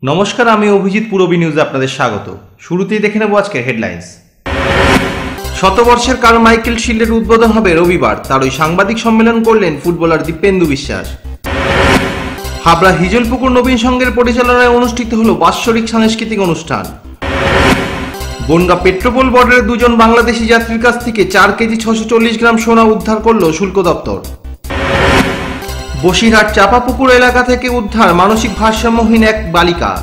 নমস্কার, আমি অভিজিৎ পুরবী নিউজে আপনাদের স্বাগত। শুরুতেই দেখে নেব আজকের হেডলাইন্স। শতবর্ষের কারমাইকেল শিল্ডের উদ্বোধন হবে রবিবার, তারই সাংবাদিক সম্মেলন করলেন ফুটবলার দীপেন্দু বিশ্বাস। হাবড়া হিজলপুকুর নবীন সংঘের পরিচালনায় অনুষ্ঠিত হল বাৎসরিক সাংস্কৃতিক অনুষ্ঠান। বনগাঁ পেট্রোপোল বর্ডারে দুজন বাংলাদেশি যাত্রীর কাছ থেকে 4 কেজি 640 গ্রাম সোনা উদ্ধার করল শুল্ক দপ্তর। বসিরহাট চাপাপুকুর এলাকা থেকে উদ্ধার মানসিক ভারসাম্যহীন এক বালিকা।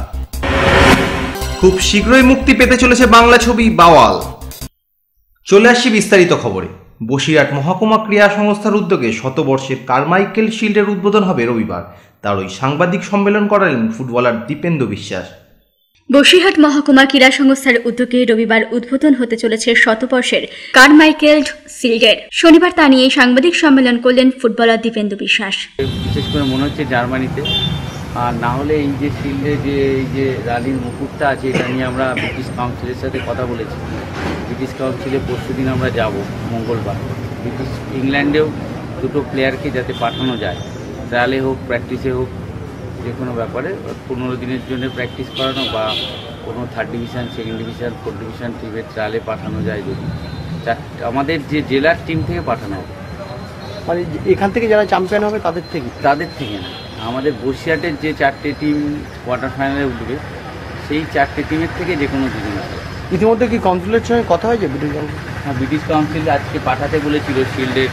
খুব শীঘ্রই মুক্তি পেতে চলেছে বাংলা ছবি বাওয়াল। চলে আসছি বিস্তারিত খবরে। বসিরহাট মহকুমা ক্রীড়া সংস্থার উদ্যোগে শতবর্ষের কারমাইকেল শিল্ডের উদ্বোধন হবে রবিবার, তারই সাংবাদিক সম্মেলন করালেন ফুটবলার দীপেন্দু বিশ্বাস। বসিরহাট মহকুমা ক্রীড়া সংস্থার উদ্যোগে রবিবার উদ্বোধন হতে চলেছে শতবর্ষের কারমাইকেল শিল্ডের। শনিবার তা নিয়ে সাংবাদিক সম্মেলন করলেন ফুটবলার দীপেন্দু বিশ্বাস। বিশেষ করে মনে হচ্ছে জার্মানিতে, আর না হলে এই যে শিল্ডে এই যে রানীর মুকুটটা আছে, এটা নিয়ে আমরা ব্রিটিশ কাউন্সিলের সাথে কথা বলেছি। ব্রিটিশ কাউন্সিলে পরশুদিন আমরা যাব মঙ্গলবার। ব্রিটিশ ইংল্যান্ডেও দুটো প্লেয়ারকে যাতে পাঠানো যায়, ট্রায়ালে হোক প্র্যাকটিসে হোক, যে কোনো ব্যাপারে 15 দিনের জন্য প্র্যাকটিস করানো বা কোনো 3rd division, 2nd division, 4th division টিমের ট্রায়ালে পাঠানো যায়। যদি আমাদের যে জেলার টিম থেকে পাঠানো হবে, মানে এখান থেকে যারা চ্যাম্পিয়ন হবে তাদের থেকে না, আমাদের বসিরহাটের যে 4টে টিম কোয়ার্টার ফাইনালে উঠবে, সেই 4টে টিমের থেকে যে কোনো দুজন হবে। ইতিমধ্যে কি কাউন্সিলের সঙ্গে কথা হয়েছে ব্রিটিশ কাউন্সিল? হ্যাঁ, ব্রিটিশ কাউন্সিল আজকে পাঠাতে বলেছিল শিল্ডের,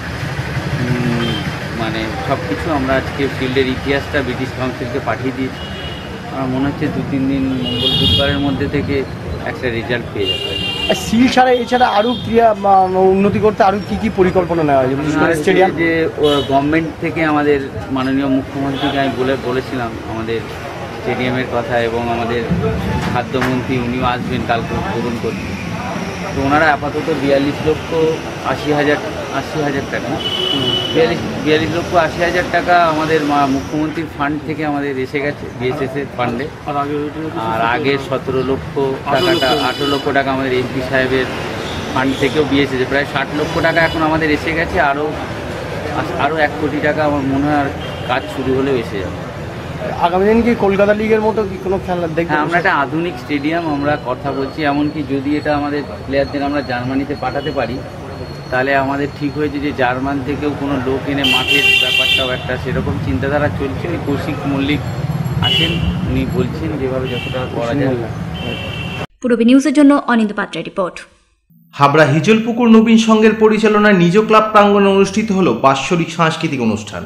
মানে সব কিছু আমরা আজকে ফিল্ডের ইতিহাসটা ব্রিটিশ কাউন্সিলকে পাঠিয়ে দিয়েছি। আমার মনে হচ্ছে 2-3 দিন মঙ্গল বুধবারের মধ্যে থেকে একটা রেজাল্ট পেয়ে যাবে। আর শিল ছাড়া এছাড়া আরও ক্রিয়া উন্নতি করতে আরও কী পরিকল্পনা নেওয়া হয়? স্টেডিয়াম যে গভর্নমেন্ট থেকে আমাদের মাননীয় মুখ্যমন্ত্রীকে আমি বলেছিলাম আমাদের স্টেডিয়ামের কথা, এবং আমাদের খাদ্যমন্ত্রী উনিও আসবেন কালকে উদ্বোধন করতে। তো ওনারা আপাতত 42,80,000 টাকা, 42,80,000 টাকা আমাদের মুখ্যমন্ত্রীর ফান্ড থেকে আমাদের এসে গেছে, বিএসএসের ফান্ডে। আর আগের 17 লক্ষ টাকাটা, 18 লক্ষ টাকা আমাদের এমপি সাহেবের ফান্ড থেকেও বিএসএসে প্রায় 60 লক্ষ টাকা এখন আমাদের এসে গেছে। আরও 1 কোটি টাকা আমার মনে হয় কাজ শুরু হলেও এসে যাবে। আগামী দিন কি কলকাতা লিগের মতো কি কোনো খেলা দেখবেন? হ্যাঁ, আমরা একটা আধুনিক স্টেডিয়াম আমরা কথা বলছি। এমনকি যদি এটা আমাদের প্লেয়ারদের আমরা জার্মানিতে পাঠাতে পারি, তাহলে আমাদের ঠিক হয়েছে যে জার্মান থেকেও কোনো লোক এনে মাঠের ব্যাপারটাও একটা সেরকম চিন্তাধারা চলছে। ওই কৌশিক মল্লিক আছেন, উনি বলছেন যেভাবে যতটা করা যায়। পুরবী নিউজের জন্য অনিন্দ পাত্রের রিপোর্ট। হাবড়া হিজলপুকুর নবীন সংঘের পরিচালনায় নিজ ক্লাব প্রাঙ্গণে অনুষ্ঠিত হল বাৎসরিক সাংস্কৃতিক অনুষ্ঠান।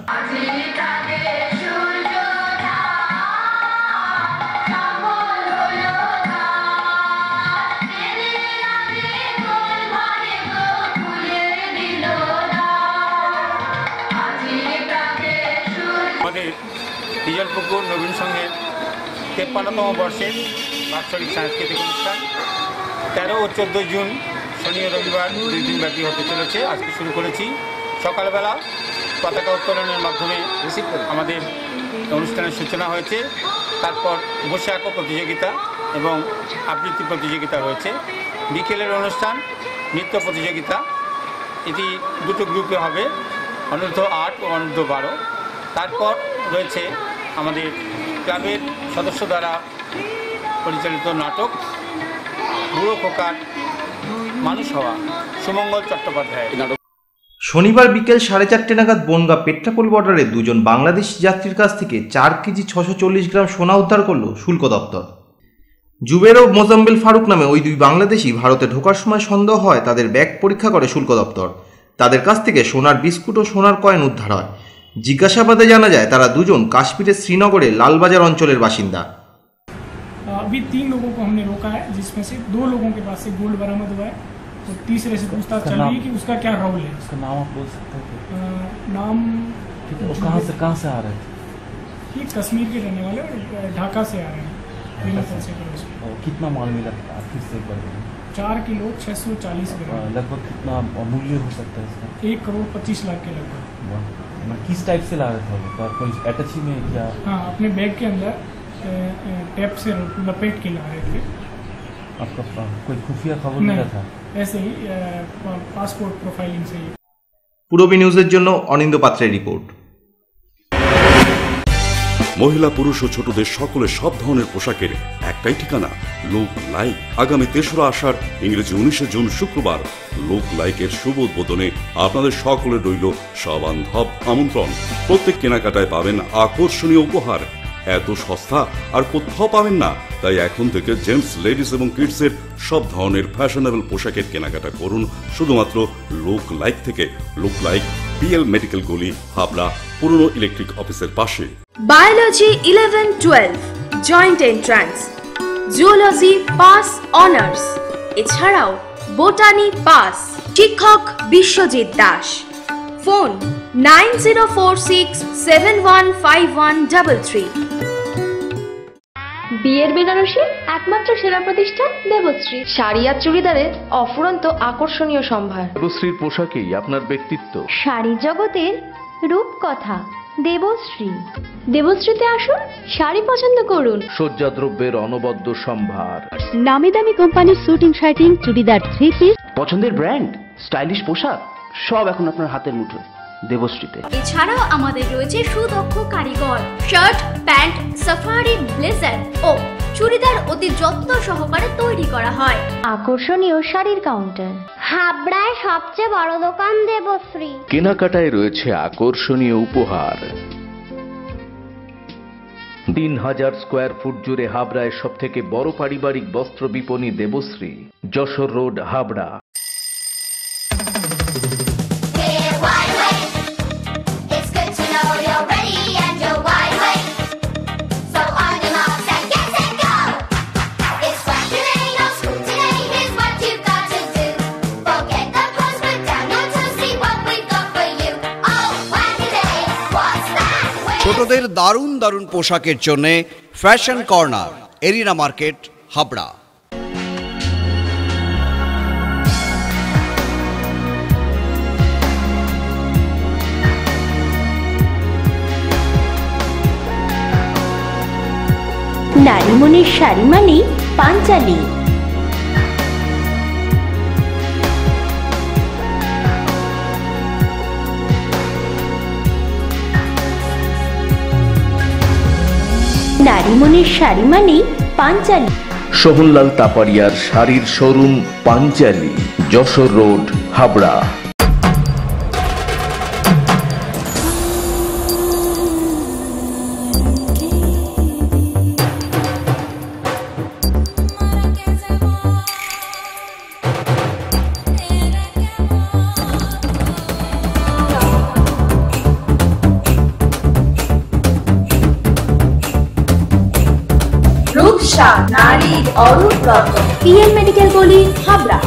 আমাদের হিজলপুকুর নবীন সংঘের 53তম বর্ষের বাৎসরিক সাংস্কৃতিক অনুষ্ঠান 13 ও 14 জুন শনি ও রবিবার 2 দিন ব্যাপী হতে চলেছে। আজকে শুরু করেছি সকালবেলা পতাকা উত্তোলনের মাধ্যমে আমাদের অনুষ্ঠানের সূচনা হয়েছে। তারপর বসে আঁকো প্রতিযোগিতা এবং আবৃত্তি প্রতিযোগিতা হয়েছে। বিকেলের অনুষ্ঠান নৃত্য প্রতিযোগিতা, এটি দুটো গ্রুপে হবে, অনূর্ধ্ব 8 ও অনূর্ধ্ব 12। তারপর রয়েছে আমাদের ক্লাবের সদস্য দ্বারা পরিচালিত নাটক বুড়ো খোকার মানুষ হওয়া, সুমঙ্গল চট্টোপাধ্যায় নাটক। শনিবার বিকেল 4:30 নাগাদ বনগাঁ পেট্রোপোল বর্ডারে দুজন বাংলাদেশি যাত্রীর কাছ থেকে 4 কেজি 640 গ্রাম সোনা উদ্ধার করল শুল্ক দপ্তর। জুবের ও মোজাম্বেল ফারুক নামে ওই 2 বাংলাদেশি ভারতে ঢোকার সময় সন্দেহ হয় তাদের ব্যাগ পরীক্ষা করে শুল্ক দপ্তর। তাদের কাছ থেকে সোনার বিস্কুট ও সোনার কয়েন উদ্ধার হয়। জিজ্ঞাসাবাদে জানা যায় তারা দুজন কাশ্মীরের শ্রীনগরের লালবাজার অঞ্চলের বাসিন্দা। अभी 3 लोगों को हमने रोका है, जिसमें से 2 लोगों के पास से गोल्ड बरामद हुआ है, तो तीसरे से पूछताछ चल रही है कि उसका क्या रोल है। उसका नाम आप बोल सकते हैं? नाम वो कहाँ से आ रहे थे? ये कश्मीर के रहने वाले और ढाका से आ रहे हैं। कितना माल मिला आप फिर से एक बार? 4 किलो 640 ग्राम। लगभग कितना मूल्य हो सकता है इसका? 1,25,00,000 के लगभग। किस टाइप से ला रहे थे? कोई अटैची में क्या? हाँ, अपने बैग के अंदर टेप से लपेट के ला रहे थे। आपका कोई खुफिया खबर मिला था? ऐसे ही पासपोर्ट प्रोफाइलिंग से ही। পুরবী নিউজের জন্য অনিন্দ পাত্রের রিপোর্ট। মহিলা পুরুষ ও ছোটদের সকলের সব ধরনের পোশাকের একটাই ঠিকানা, লুক লাইক। আগামী 3রা আষাঢ় ইংরেজি 19শে জুন শুক্রবার লুক লাইকের শুভ উদ্বোধনে আপনাদের সকলের রইল সবান্ধব আমন্ত্রণ। প্রত্যেক কেনাকাটায় পাবেন আকর্ষণীয় উপহার। এত সস্তা আর কোথাও পাবেন না, তাই এখন থেকে জেন্টস, লেডিস এবং কিডসের সব ধরনের ফ্যাশনেবল পোশাকের কেনাকাটা করুন শুধুমাত্র লুক লাইক থেকে। লুক লাইক, পিএল মেডিকেল গলি, হাবড়া, পুরনো ইলেকট্রিক অফিসের পাশে। Biology 11-12 joint entrance, zoology pass honours, এছাড়াও বোটানি পাস। শিক্ষক বিশ্বজিৎ দাস। ফোন 9046715133। বিয়ের বেনারসি একমাত্র সেরা প্রতিষ্ঠান দেবশ্রী। শাড়ি আর চুড়িদারের অফুরন্ত আকর্ষণীয় সম্ভার। দেবশ্রীর পোশাকেই আপনার ব্যক্তিত্ব। শাড়ি জগতের রূপকথা দেবশ্রী। দেবশ্রীতে আসুন, শাড়ি পছন্দ করুন। সজ্জাদ্রব্যের অনবদ্য সম্ভার। নামি দামি কোম্পানির শুটিং শার্টিং, চুড়িদার, 3 পিস, পছন্দের ব্র্যান্ড, স্টাইলিশ পোশাক সব এখন আপনার হাতের মুঠোয় দেবশ্রীতে। এছাড়াও আমাদের রয়েছে সুদক্ষ কারিগর। শার্ট, প্যান্ট, সাফারি, ব্লেজার ও চুড়িদার অতি যত্ন সহকারে তৈরি করা হয়। আকর্ষণীয় শাড়ির কাউন্টার। হাবড়ায় সবচেয়ে বড় দোকান দেবশ্রী। কেনাকাটায় রয়েছে আকর্ষণীয় উপহার। 3000 স্কোয়ার ফুট জুড়ে হাবড়ায় সব থেকে বড় পারিবারিক বস্ত্র বিপণী দেবশ্রী, যশোর রোড, হাবড়া। ছোটদের দারুণ দারুণ পোশাকের জন্য fashion corner, Arena market, Habra. নারীমনের শাড়ি মানে পাঞ্চালী। নারীমনের শাড়ি মানে পাঞ্চালী। সোহনলাল তাপারিয়ার শাড়ির শোরুম পাঞ্চালী, যশোর রোড, হাবড়া। নারীর অরূপ রত্ন, পিএল মেডিকেল গলি, হাবড়া।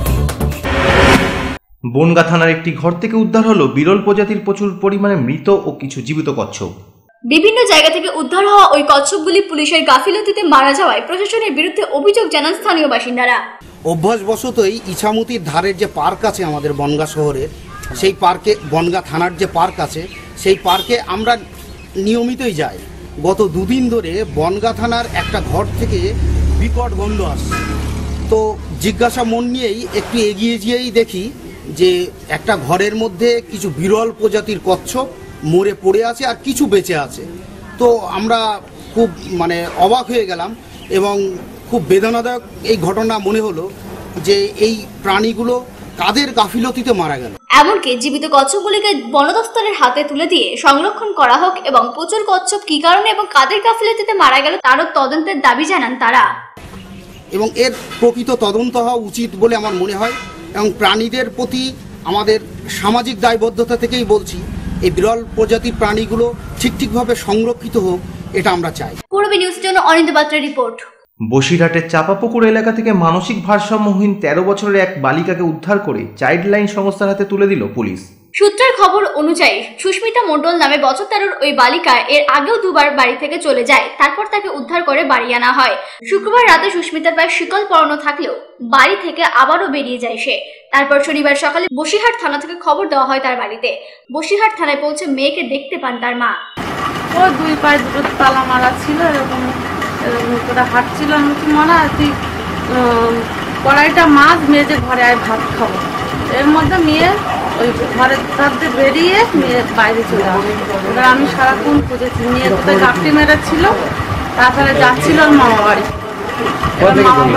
বনগাঁ থানার একটি ঘর থেকে উদ্ধার হলো বিরল প্রজাতির প্রচুর পরিমাণে মৃত ও কিছু জীবিত কচ্ছপ। বিভিন্ন জায়গা থেকে উদ্ধার হওয়া ওই কচ্ছপগুলি পুলিশের গাফিলতিতে মারা যাওয়ায় প্রশাসনের বিরুদ্ধে অভিযোগ জানান স্থানীয় বাসিন্দারা। অভ্যাসবশতই ইছামতির ধারের যে পার্ক আছে আমাদের বনগাঁ শহরের, সেই পার্কে, বনগাঁ থানার যে পার্ক আছে, সেই পার্কে আমরা নিয়মিতই যাই। গত 2 দিন ধরে বনগাঁ থানার একটা ঘর থেকে বিকট গন্ধ আসছে। তো জিজ্ঞাসা মন নিয়েই একটু এগিয়ে গিয়েই দেখি যে একটা ঘরের মধ্যে কিছু বিরল প্রজাতির কচ্ছপ মরে পড়ে আছে আর কিছু বেঁচে আছে। তো আমরা খুব অবাক হয়ে গেলাম এবং খুব বেদনাদায়ক এই ঘটনা মনে হলো যে এই প্রাণীগুলো কাদের গাফিলতিতে মারা গেল। এমনকি জীবিত কচ্ছপগুলিকে বন দফতরের হাতে তুলে দিয়ে সংরক্ষণ করা হোক এবং প্রচুর কচ্ছপ কি কারণে এবং কাদের গাফিলতিতে মারা গেল তারও তদন্তের দাবি জানান তারা। এবং এর প্রকৃত তদন্ত হওয়া উচিত বলে আমার মনে হয় এবং প্রাণীদের প্রতি আমাদের সামাজিক দায়বদ্ধতা থেকেই বলছি, এই বিরল প্রজাতির প্রাণীগুলো ঠিকভাবে সংরক্ষিত হোক, এটা আমরা চাই। পূর্বী নিউজ জন্য অনিন্দ পাত্রের রিপোর্ট। বসিরহাটের চাপাপুকুর এলাকা থেকে মানসিক ভারসাম্যহীন 13 বছরের এক বালিকাকে উদ্ধার করে চাইল্ড লাইন সংস্থার হাতে তুলে দিল পুলিশ। সূত্রের খবর অনুযায়ী সুস্মিতা মণ্ডল নামে বছর 13 ওই বালিকা এর আগেও 2 বার বাড়ি থেকে চলে যায়। তারপর তাকে উদ্ধার করে বাড়ি আনা হয়। শুক্রবার রাতে সুস্মিতার পায়ে শিকল পরানো থাকলেও বাড়ি থেকে আবারও বেরিয়ে যায় সে। তারপর শনিবার সকালে বসিরহাট থানা থেকে খবর দেওয়া হয় তার বাড়িতে। বসিরহাট থানায় পৌঁছে মেয়েকে দেখতে পান তার মা। ও 2 পায়ে 2 তালা মারা ছিল, এরকম করে হাঁটছিল। আমি কি মনে হয় তুই কড়াইটা মাছ মেজে ঘরে আয় ভাত খাবো। এর মধ্যে মেয়ে ওই ঘরের ধার দিয়ে বেরিয়ে মেয়ে বাইরে চলে আসে। এবার আমি সারাক্ষণ খুঁজেছি, মেয়ে কোথায় গাপটি মেরেছিল, তারপরে যাচ্ছিল ওর মামা বাড়ি। এবার মামা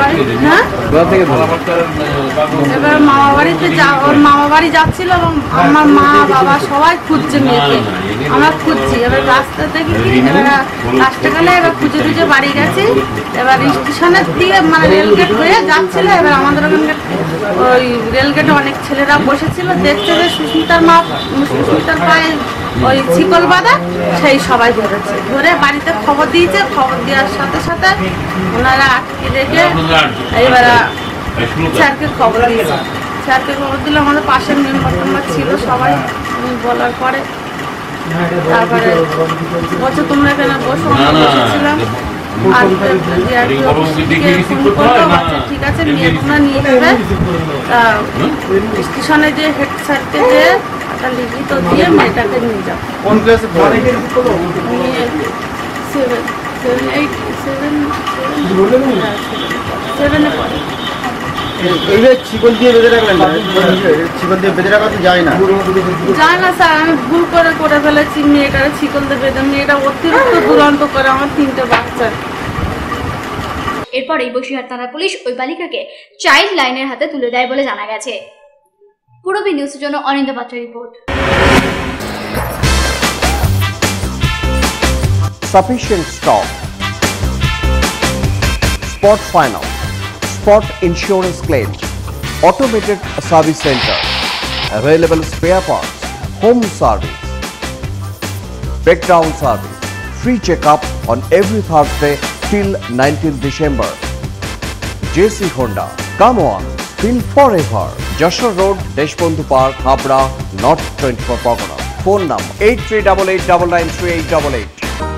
বাড়িতে ওর মামা বাড়ি যাচ্ছিল এবং আমার মা বাবা সবাই খুঁজছে মেয়েকে, আমরা খুঁজছি। এবার রাস্তা দেখি কি, এবার লাস্টে গেলে এবার খুঁজে খুঁজে বাড়ি গেছি। এবার স্টেশনের দিকে মানে রেলগেট হয়ে যাচ্ছিল, এবার আমাদের ওখানে ওই রেলগেটে অনেক ছেলেরা বসেছিল, দেখছে যে সুস্মিতার পায়ে ওই শিকল বাঁধা, সেই সবাই ধরেছে। ধরে বাড়িতে খবর দিয়েছে, খবর দেওয়ার সাথে সাথে ওনারা আটকে রেখে এবার স্যারকে খবর দিয়েছে। স্যারকে খবর দিলে আমাদের পাশের মেম্বার ছিল সবাই, বলার পরে তারপরে বলছে তোমরা এখানে বসো, আমরা বসেছিলাম। আর ঠিক আছে নিয়ে তোমরা নিয়ে যাবে, স্টেশনে যে হেড স্যারকে যে একটা লিখিত দিয়ে মেয়েটাকে নিয়ে যাও। কোন ক্লাসে পড়ে? 7 পড়ে। এইভাবে শিকল দিয়ে বেঁধে রাখলেন, শিকল দিয়ে বেঁধে রাখা তো যায় না। যায় না স্যার, আমি ভুল করে ফেলেছি। মেয়েটারে শিকল দিয়ে বেঁধে, মেয়েটা অতিরিক্ত দুরন্ত করে, আমার 3টে বাচ্চা। এরপরেই বসিরহাট থানা পুলিশ ওই বালিকাকে চাইল্ড লাইনের হাতে তুলে দেয় বলে জানা গেছে। পূরবী নিউজের জন্য Anindya Patra report. Sufficient stock. Spot finance, spot insurance claim, automated service center, available spare parts, home service, breakdown service, free checkup on every Thursday till 19th December. JC Honda, come on, feel forever. Joshua Road, Deshbandhu Park, Habra, North 24 Pargana. Phone number 8388993888.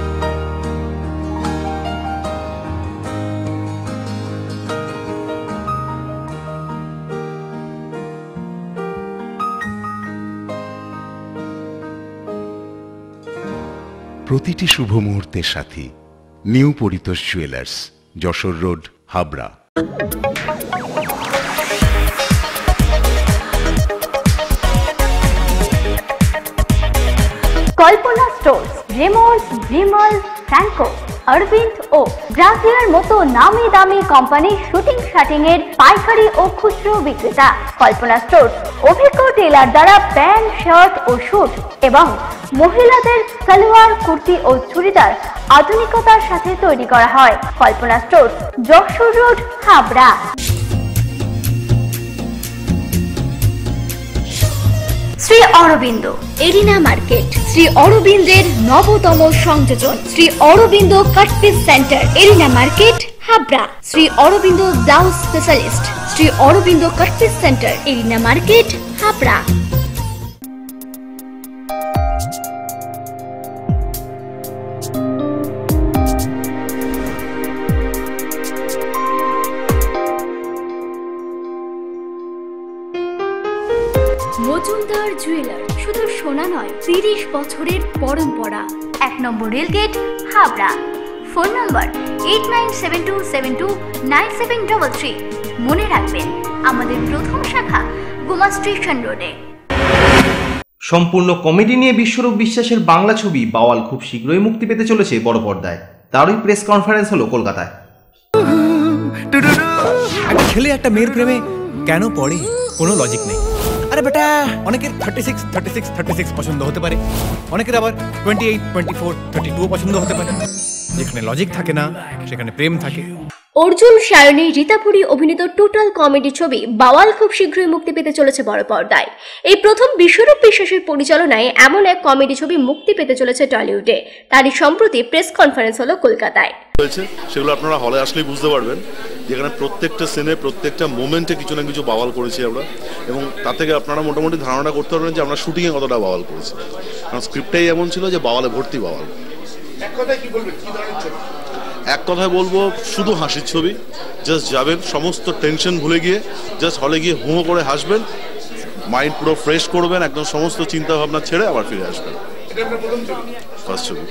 প্রতিটি শুভ মুহূর্তের সাথী New Paritosh jewellers, Jessore road, Habra. Kalpana stores, Raymonds, Vimal, Franco, Arvind ও ব্রাজিয়ার মতো নামি দামি কোম্পানির শুটিং শাটিং এর পাইকারি ও খুচরো বিক্রেতা। কল্পনা স্টোর্স অভিজ্ঞ টেলার দ্বারা প্যান্ট, শার্ট ও স্যুট এবং মহিলাদের সালোয়ার, কুর্তি ও চুড়িদার আধুনিকতার সাথে তৈরি করা হয়। Kalpana stores, Jessore road, Habra. Shri Arvind Arena market, Shri অরবিন্দের নবতম সংযোজন, Shri Arvind cut piece centre, Arena market, Habra. Shri Arvind blouse specialist, Shri Arvind cut piece centre, Arena market, Habra. Majumdar jeweller, শুধু সোনা নয়, 30 বছরের পরম্পরা। 1 number railgate, Habra. Phone number 8972729733। মনে রাখবেন, আমাদের প্রথম শাখা গোমা স্টেশন রোডে। সম্পূর্ণ কমেডি নিয়ে বিশ্বরূপ বিশ্বাসের বাংলা ছবি বাওয়াল খুব শীঘ্রই মুক্তি পেতে চলেছে বড় পর্দায়। তারই প্রেস কনফারেন্স হলো কলকাতায়। একটা ছেলে একটা মেয়ের প্রেমে কেন পড়ে, কোনো লজিক নেই। আরে বেটা, অনেকের 36 পছন্দ হতে পারে, অনেকের আবার 28, 24, 32 পছন্দ হতে পারে। যেখানে লজিক থাকে না সেখানে প্রেম থাকে। অর্জুন, সায়নী, রীতাপুরী অভিনীত টোটাল কমেডি ছবি বাওয়াল খুব শীঘ্রই মুক্তি পেতে চলেছে বড় পর্দায়। এই প্রথম বিশ্বরূপ বিশ্বাসের পরিচালনায় এমন এক কমেডি ছবি মুক্তি পেতে চলেছে টলিউডে। তারই সম্প্রতি প্রেস কনফারেন্স হলো কলকাতায়। সেগুলো আপনারা হলে আসলেই বুঝতে পারবেন, যেখানে প্রত্যেকটা সিনে প্রত্যেকটা মোমেন্টে কিছু না কিছু বাওয়াল করেছি আমরা, এবং তা থেকে আপনারা মোটামুটি ধারণা করতে পারবেন যে আমরা শুটিংয়ে কতটা বাওয়াল করেছি। কারণ স্ক্রিপ্টটাই এমন ছিল যে বাওয়ালে ভর্তি বাওয়াল। এক কথায় বলবো, শুধু হাসির ছবি। জাস্ট যাবেন, সমস্ত টেনশন ভুলে গিয়ে জাস্ট হলে গিয়ে হু করে হাসবেন, মাইন্ড পুরো ফ্রেশ করবেন, একদম সমস্ত চিন্তা ভাবনা ছেড়ে আবার ফিরে আসবেন। ফার্স্ট ছবি।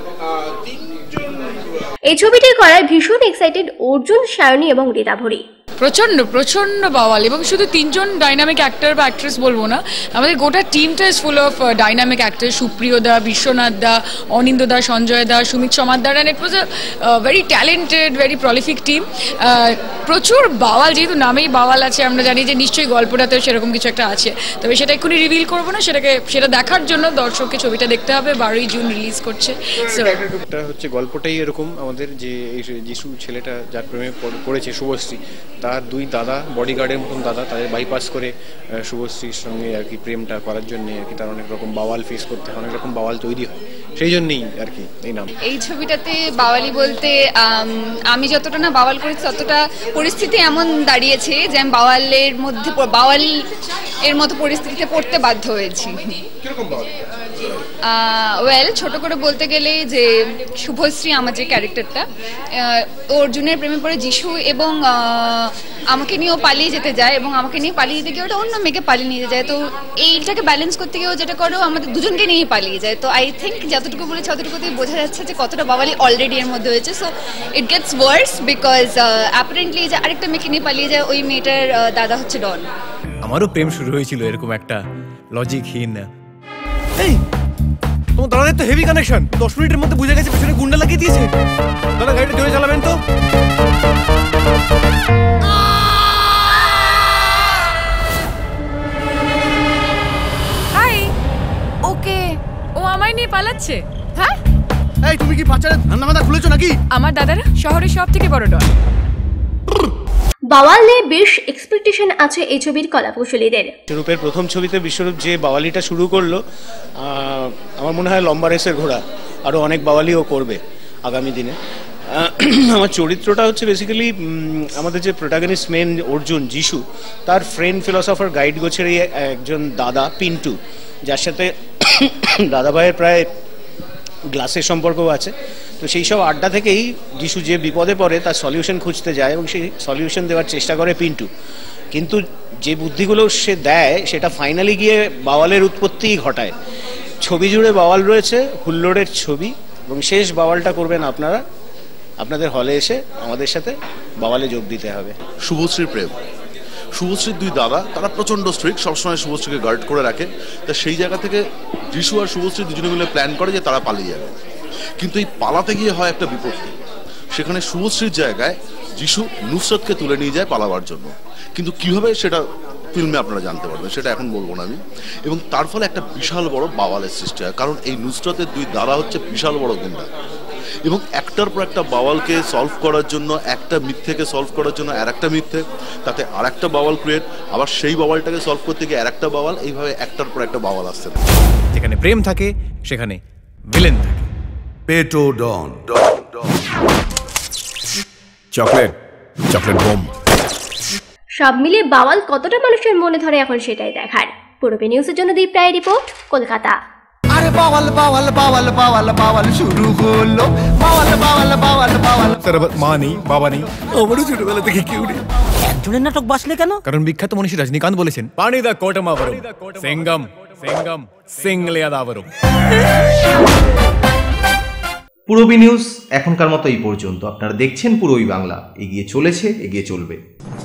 এই ছবিটির করায় ভীষণ এক্সাইটেড অর্জুন, সায়নী এবং রীতাভরী। প্রচণ্ড প্রচণ্ড বাওয়াল, এবং শুধু 3 জন ডাইনামিক অ্যাক্টর বা অ্যাক্ট্রেস বলবো না, আমাদের গোটা টিমটা is full of dynamic actor. Supriyo da, Biswanath da, Anindya da, Sanjay da, Sumit Samaddar, and it was a very talented, very prolific team. প্রচুর বাওয়াল, যেহেতু নামেই বাওয়াল আছে, আমরা জানি যে নিশ্চয়ই গল্পটাতেও সেরকম কিছু একটা আছে, তবে সেটা এক্ষুনি রিভিল করবো না, সেটা দেখার জন্য দর্শককে ছবিটা দেখতে হবে। 12ই জুন রিলিজ করছে। এটা হচ্ছে গল্পটাই এরকম, আমাদের যে এই যিশু ছেলেটা যার প্রেমে পড়েছে শুভশ্রী, তার 2 দাদা, বডিগার্ডের মতন দাদা, তাদের বাইপাস করে শুভশ্রীর সঙ্গে আর কি প্রেমটা করার জন্য আর কি তার অনেক রকম বাওয়াল ফেস করতে হয়, অনেক রকম বাওয়াল তৈরি হয়, সেই জন্যই আর কি এই নাম। এই ছবিটাতে বাওয়ালি বলতে আমি যতটা না বাওয়াল করেছি, ততটা পরিস্থিতি এমন দাঁড়িয়েছে যে আমি বাওয়ালের মতো পরিস্থিতিতে পড়তে বাধ্য হয়েছি। ওয়েল, ছোট করে বলতে গেলে যে শুভশ্রী আমার যে ক্যারেক্টারটা, অর্জুনের প্রেমে পড়ে যিশু, এবং আমাকে নিয়েও পালিয়ে যেতে যায়, এবং আমাকে নিয়ে পালিয়ে যেতে গিয়ে ওটা অন্য মেয়েকে পালিয়ে নিয়ে যায়। তো এইটাকে ব্যালেন্স করতে গিয়েও যেটা করো, আমাদের দুজনকে নিয়েই পালিয়ে যায়। তো আই থিঙ্ক যতটুকু বলেছি ততটুকুতেই বোঝা যাচ্ছে যে কতটা বাওয়ালি অলরেডি এর মধ্যে হয়েছে। So it gets worse because apparently যে আরেকটা মেয়েকে নিয়ে পালিয়ে যায়, ওই মেয়েটার দাদা হচ্ছে ডন। আমারও প্রেম শুরু হয়েছিল এরকম একটা লজিকহীন। এই তোমার দাদাদের তো হেভি কানেকশন, 10 মিনিটের মধ্যে বুঝে গেছে পেছনে গুন্ডা লাগিয়ে দিয়েছে। দাদা গাড়িটা জোরে চালাবেন তো। হাই, ওকে, ও আমায় নিয়ে পালাচ্ছে। হ্যাঁ, এই তুমি কি বাচ্চাদের ধান্দা মাথা খুলেছো নাকি? আমার দাদারা শহরের সব থেকে বড় ডন। বাওয়াল নিয়ে বেশ এক্সপেকটেশন আছে এই ছবির কলাকুশলীদের। বিশ্বরূপের প্রথম ছবিতে বিশ্বরূপ যে বাওয়ালিটা শুরু করলো, আমার মনে হয় লম্বা রেসের ঘোড়া, আরও অনেক বাওয়ালিও করবে আগামী দিনে। আমার চরিত্রটা হচ্ছে বেসিক্যালি আমাদের যে প্রোটাগনিস্ট মেন অর্জুন যিশু, তার ফ্রেন্ড ফিলসফার গাইড গোছেরই একজন দাদা পিন্টু, যার সাথে দাদা ভাইয়ের প্রায় গ্লাসের সম্পর্কও আছে। তো সেই সব আড্ডা থেকেই যিশু যে বিপদে পড়ে তার সলিউশন খুঁজতে যায়, এবং সেই সলিউশন দেওয়ার চেষ্টা করে পিন্টু। কিন্তু যে বুদ্ধিগুলো সে দেয় সেটা ফাইনালি গিয়ে বাওয়ালের উৎপত্তিই ঘটায়। ছবি জুড়ে বাওয়াল রয়েছে, হুল্লোড়ের ছবি, এবং শেষ বাওয়ালটা করবেন আপনারা। আপনাদের হলে এসে আমাদের সাথে বাওয়ালে যোগ দিতে হবে। শুভশ্রীর প্রেম, শুভশ্রীর 2 দাদা, তারা প্রচণ্ড স্ট্রিক্ট, সবসময় শুভশ্রীকে গার্ড করে রাখে। তা সেই জায়গা থেকে যিশু আর শুভশ্রী দুজনে মিলে প্ল্যান করে যে তারা পালিয়ে যাবে, কিন্তু এই পালাতে গিয়ে হয় একটা বিপত্তি। সেখানে শুভশ্রীর জায়গায় যিশু নুসরতকে তুলে নিয়ে যায় পালাবার জন্য, কিন্তু কিভাবে সেটা ফিল্মে আপনারা জানতে পারবেন, সেটা এখন বলবো না আমি। এবং তার ফলে একটা বিশাল বড় বাওয়ালের সৃষ্টি হয়, কারণ এই নুসরতের 2 দাদা হচ্ছে বিশাল বড় গুন্ডা, এবং একটার পর একটা বাওয়ালকে সলভ করার জন্য, একটা মিথ্যেকে সলভ করার জন্য আর একটা মিথ্যে, তাতে আর একটা বাওয়াল ক্রিয়েট, আবার সেই বাওয়ালটাকে সলভ করতে গিয়ে আর একটা বাওয়াল, এইভাবে একটার পর একটা বাওয়াল আসছে। যেখানে প্রেম থাকে সেখানে ভিলেন থাকে। পেটো ডন, চকলেট বোম। সব মিলিয়ে বাওয়াল কতটা মানুষের মনে ধরে এখন সেটাই দেখার। পূর্বে নিউজের জন্য দীপ রায় রিপোর্ট, কলকাতা। আরে বাওয়াল বাওয়াল বাওয়াল বাওয়াল বাওয়াল শুরু হলো, বাওয়াল বাওয়াল বাওয়াল বাওয়াল। তার মা নেই, বাবা নেই, আমারও ছোটবেলা থেকে কেউ নেই। একজনের নাটক বাসলে কেন? কারণ বিখ্যাত মনীষী রজনীকান্ত বলেছেন, পানি দা কোটমাবরম সিঙ্গম সিঙ্গম সিংলিয়াদাবরম। পূরবী নিউজ এখনকার মতো এই পর্যন্ত। আপনারা দেখছেন পূরবী বাংলা, এগিয়ে চলেছে, এগিয়ে চলবে।